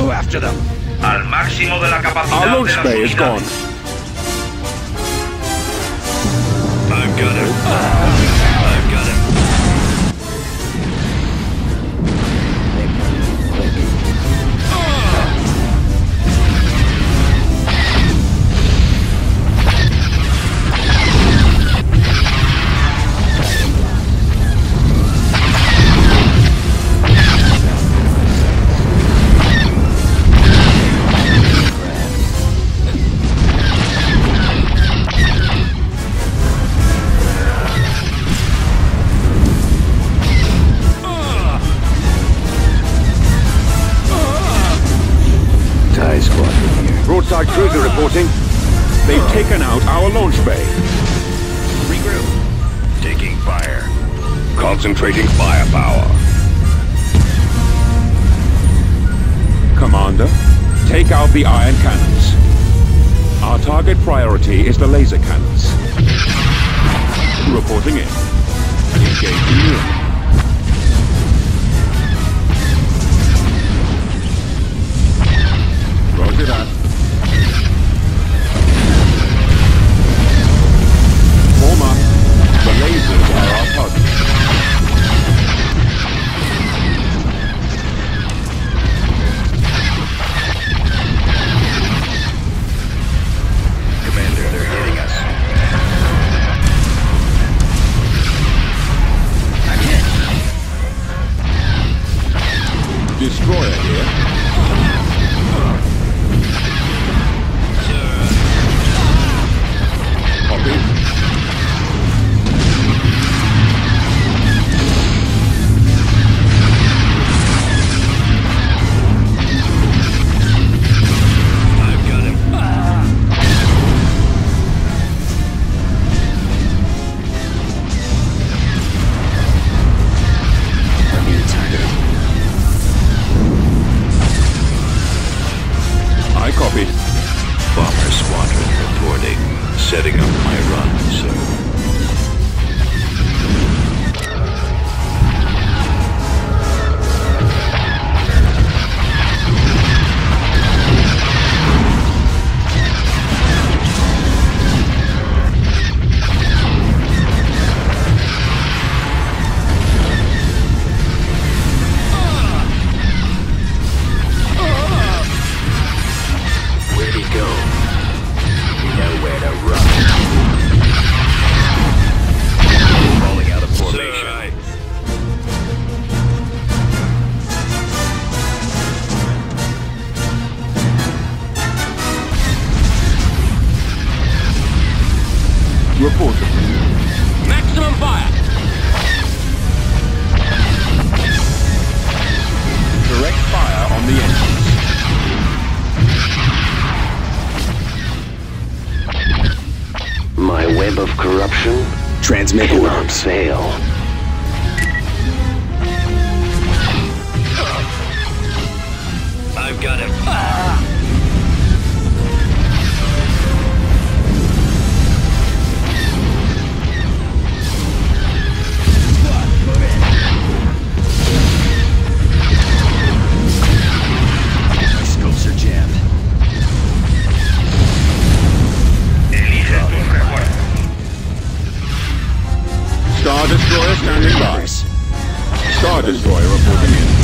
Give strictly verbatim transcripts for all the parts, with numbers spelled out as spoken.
Go after them! Al máximo de la capacidad. Our launch bay is gone. I've got him. I've got him. Broadside cruiser reporting. They've taken out our launch bay. Regroup. Taking fire. Concentrating firepower. Commander, take out the iron cannons. Our target priority is the laser cannons. Reporting in. Engaging you. Roger that. Form up. The lasers are our target. Commander, they're hitting us. I'm hit. Destroyer here. Copy. I've got him. I need a target. I copied. Bomber squadron reporting. Setting up my run, sir. Where'd he go? Nowhere to run. Falling out of formation. Reporting. Maximum fire! Direct fire on the engines. My web of corruption Transmit cannot orders. fail. I've got him. My scopes are jammed. Elige tus refuerzos. Star Destroyer standing by. Star Destroyer reporting in.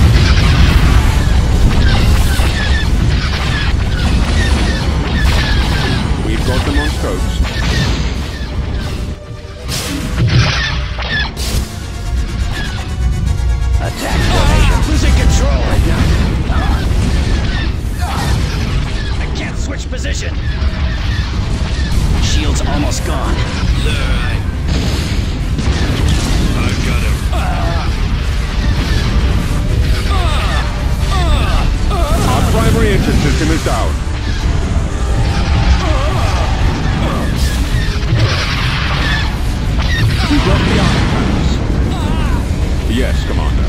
We've got them on scopes. Attack formation. Losing control! I can't switch position! Shield's almost gone. Sir, I... I've got him. Our primary engine system is down. We got the iron cannons. Yes, Commander.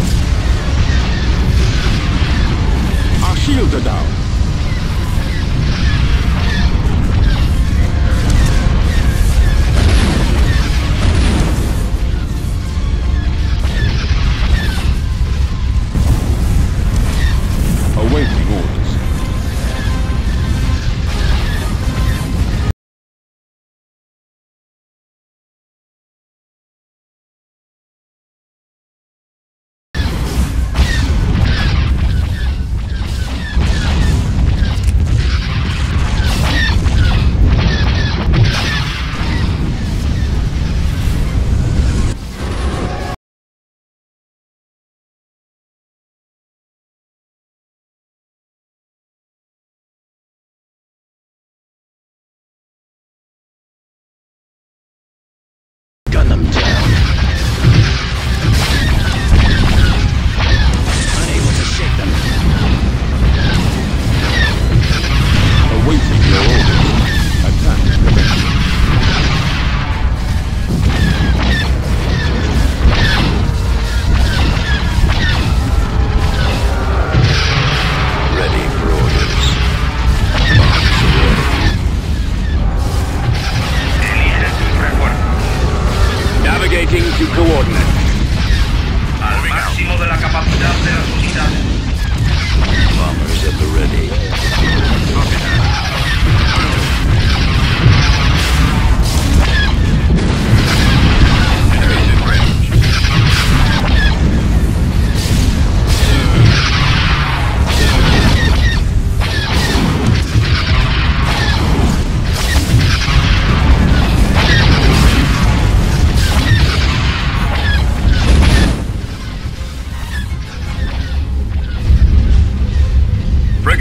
Our shields are down. Awaiting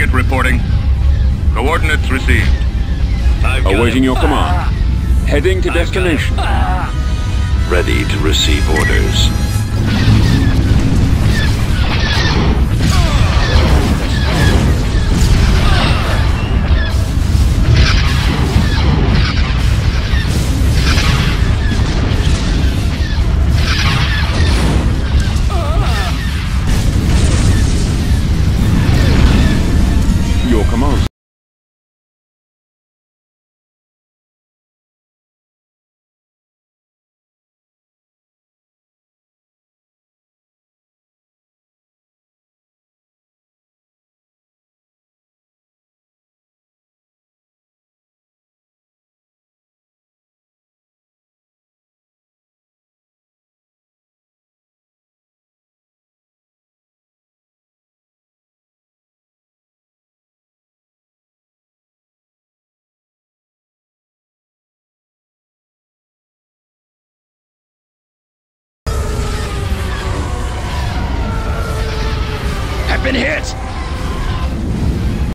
target reporting. Coordinates received. I've got Awaiting him. your command. Heading to destination. Ready to receive orders. Your command. I've been hit!